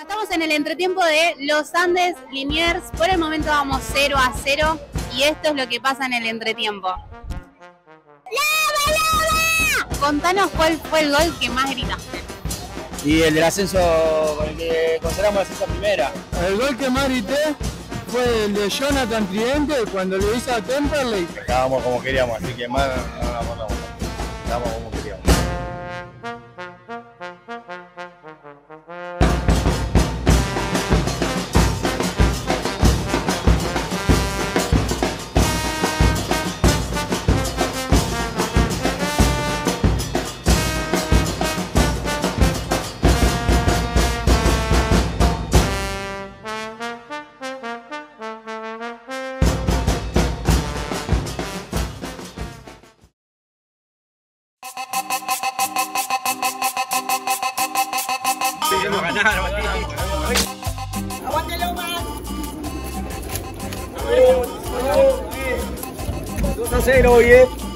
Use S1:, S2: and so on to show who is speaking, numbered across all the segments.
S1: Estamos en el entretiempo de Los Andes Liniers. Por el momento vamos 0-0 y esto es lo que pasa en el entretiempo. ¡Lava, lava! Contanos cuál fue el gol que más gritaste.
S2: Y el del ascenso con el que consideramos el ascenso a primera.
S3: El gol que más grité fue el de Jonathan Tridente cuando le hizo a Temperley.
S4: Estábamos como queríamos, así que más no la mandamos. Estábamos como queríamos.
S2: Vamos a ganar,
S5: ¡Aguántelo más!
S2: 2-0 hoy,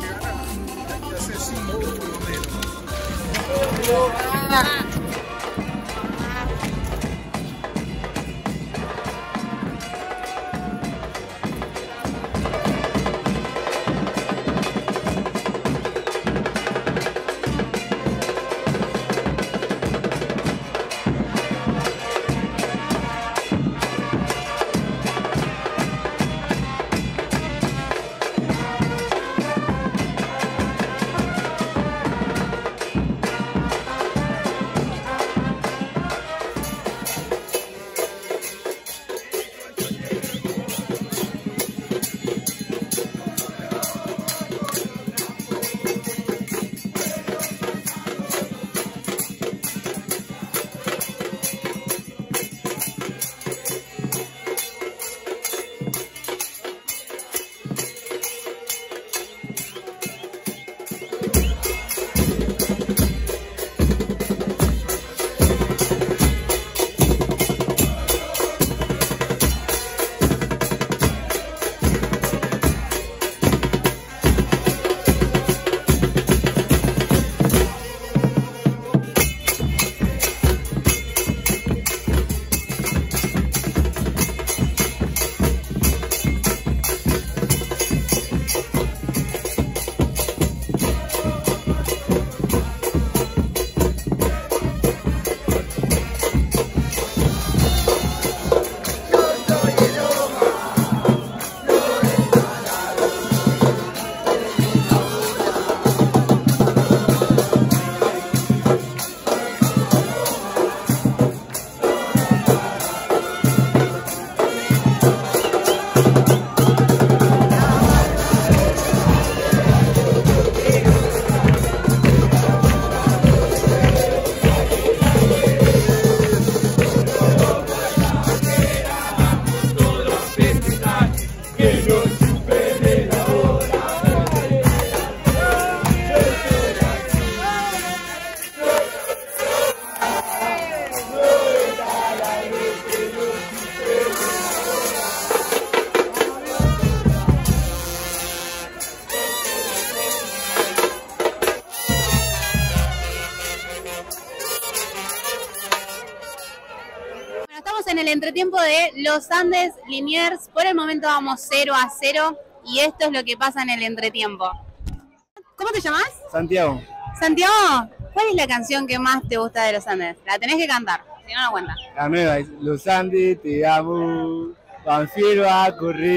S1: En el entretiempo de Los Andes Liniers. Por el momento vamos 0-0 y esto es lo que pasa en el entretiempo. ¿Cómo te llamas?
S2: Santiago.
S1: Santiago, ¿cuál es la canción que más te gusta de Los Andes? La tenés que cantar, si no, no cuenta.
S2: La nueva es Los Andes, te amo, van fiero a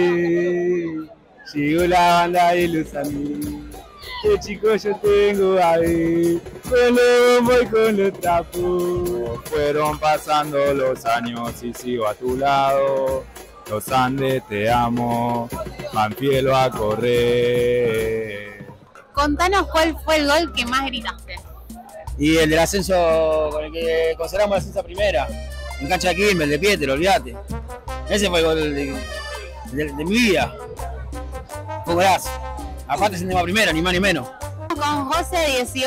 S2: correr. Llegó la banda de Los Andes. De chico yo tengo a ver, con los voy con los trapos.
S4: Fueron pasando los años y sigo a tu lado. Los Andes, te amo, Manfielo a correr.
S1: Contanos cuál fue el gol que más gritaste.
S2: Y el del ascenso con el que consideramos el ascenso a primera. En cancha de Quilmes, el de Pieter, olvídate. Ese fue el gol de mi vida. Fue golazo. Aparte se a primera, ni más ni menos.
S1: Con José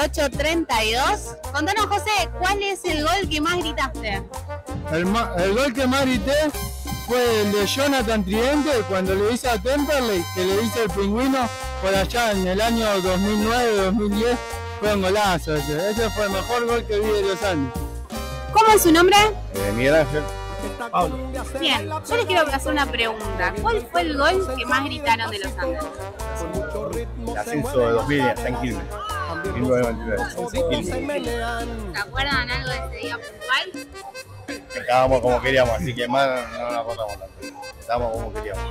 S1: 1832. Contanos, José, ¿cuál es el gol que más gritaste?
S3: El gol que más grité fue el de Jonathan Tridente cuando le hizo a Temperley, que le hizo el pingüino por allá en el año 2009-2010. Fue un golazo ese. Ese fue el mejor gol que vi de Los Andes.
S1: ¿Cómo es su nombre?
S2: Miguel Ángel.
S3: Pablo.
S1: Bien, yo les quiero hacer una pregunta. ¿Cuál fue el gol que más gritaron de los Andes?
S2: El ascenso de 2000 está en Quilmes. 1999.
S1: ¿Se acuerdan algo de ese día puntual?
S2: Estábamos como queríamos, así que más no nos contamos tanto. Estábamos como queríamos.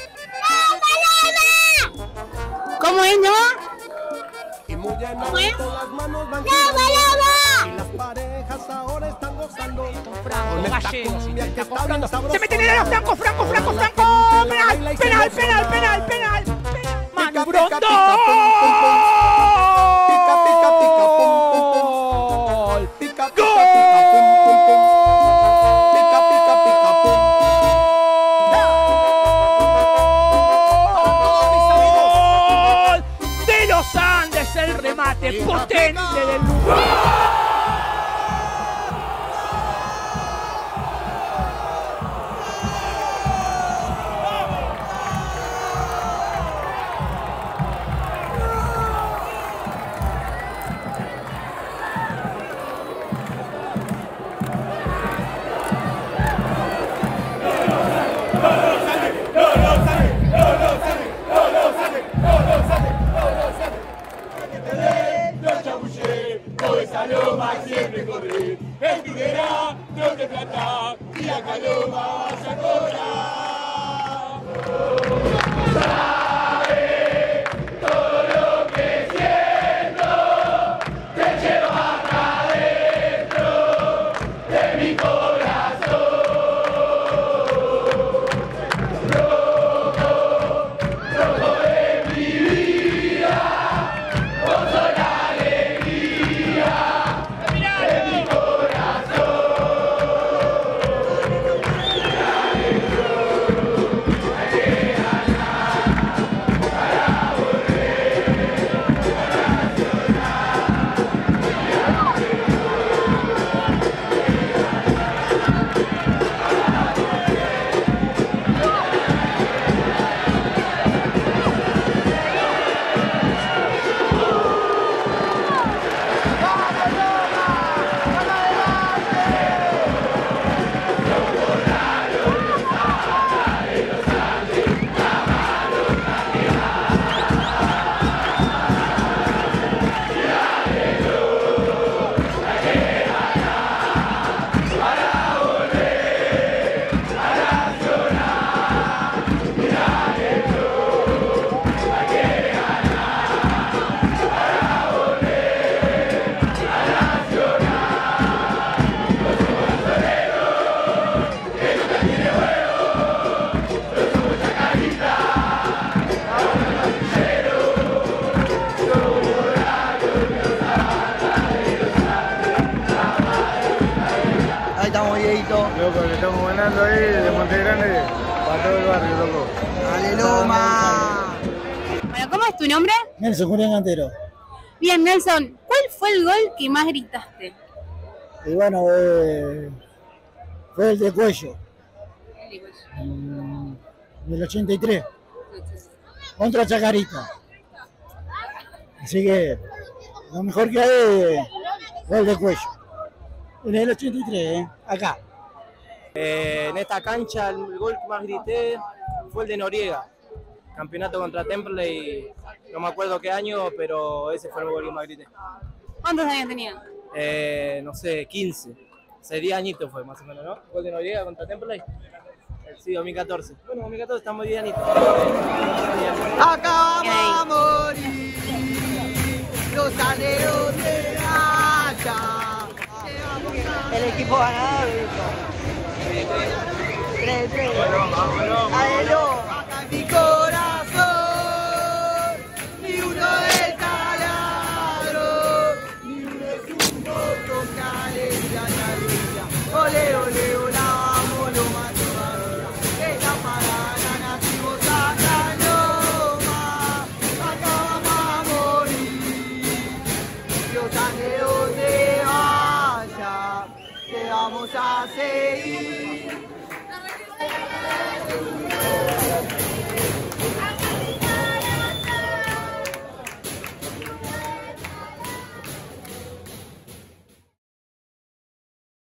S1: ¿Cómo es, no? ¿Cómo es?
S5: Se meten en el Franco. Penal. Manu Brondón. De los Andes, el remate potente del lugar.
S2: Loco, le estamos ganando ahí de Montegrande para todo el barrio, loco.
S6: ¡Dale, Loma!
S1: Bueno, ¿cómo es tu nombre?
S3: Nelson Julián Cantero.
S1: Bien, Nelson, ¿cuál fue el gol que más gritaste?
S3: Y bueno, fue el de Cuello, del 83, contra Chacarita. Así que lo mejor que hay fue el de Cuello. En el 83, acá.
S7: En esta cancha el gol que más grité fue el de Noriega, campeonato contra Temperley, no me acuerdo qué año, pero ese fue el gol que más grité.
S1: ¿Cuántos años tenías?
S7: No sé, 15, hace 10 añitos fue más o menos, ¿no? Gol de Noriega contra Temperley. Sí, 2014. Bueno, 2014 estamos 10 añitos.
S6: Acá vamos a morir, los aleros de Gacha. El equipo ganador, 3-3. Adelo, acá en mi corazón, ni uno de taladro, ni uno es un poco que alegría, ole, ole, hola, vamos, lo más todavía. Esta parada nacimos acá en Loma, acá vamos a morir, Dios ande donde vaya, te vamos a seguir.